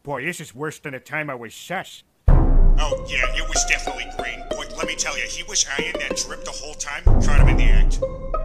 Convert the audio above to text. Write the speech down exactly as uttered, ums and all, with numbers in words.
Boy, this is worse than the time I was sus. Oh, yeah, it was definitely green. Boy, let me tell you, he was eyeing that drip the whole time. Caught him in the act.